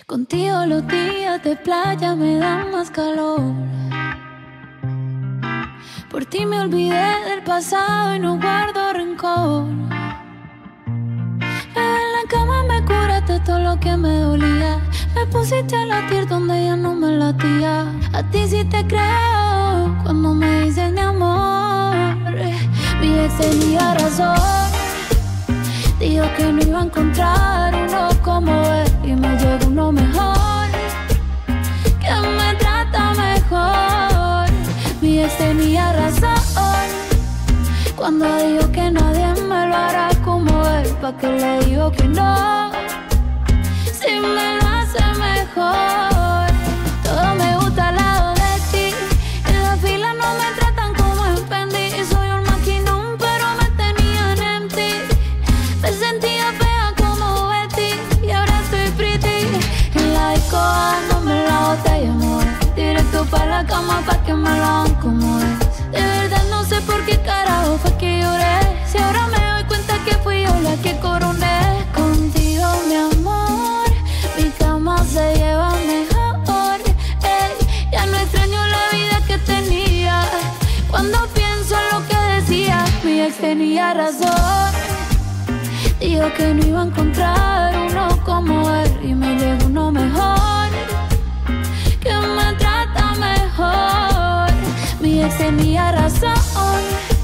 Contigo los días de playa me dan más calor. Por ti me olvidé del pasado y no guardo rencor. Bebé, en la cama me curaste todo lo que me dolía. Me pusiste a latir donde ya no me latía. A ti sí te creo cuando me dices mi amor. Mi ex tenía razón. Dijo que no iba a encontrar uno como él y me llegó uno mejor, que me trata mejor. Mi ex tenía razón cuando dijo que nadie me lo hará como él. ¿Pa' qué le digo que no? Si me lo hace mejor. Todo me gusta al lado de ti. En la fila no me tratan como en Fendi. Soy un maquinón pero me tenían en ti. Me sentía fea como Betty y ahora estoy pretty. En la disco dándome la botella, amor. Directo pa' la cama pa' que me lo hagan como es. De verdad no sé por qué carajo fue que lloré. Si ahora me doy cuenta que fui yo la que coroné. Contigo, mi amor, mi cama se lleva mejor. Ey, ya no extraño la vida que tenía. Cuando pienso en lo que decía, mi ex tenía razón. Dijo que no iba a encontrar uno como él y me llegó uno mejor, que me trata mejor. Mi ex tenía razón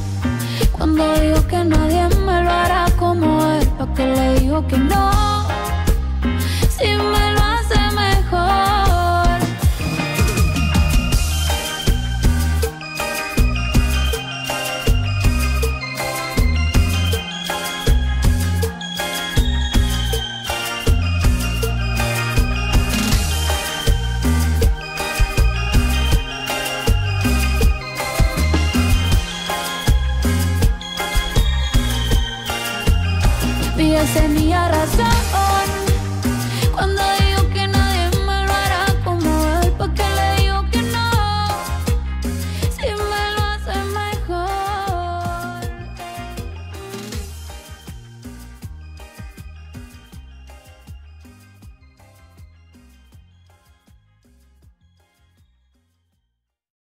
cuando dijo que nadie me lo hará como él. ¿Pa' qué le digo que no? Si me lo hace mejor. Mi ex tenía razón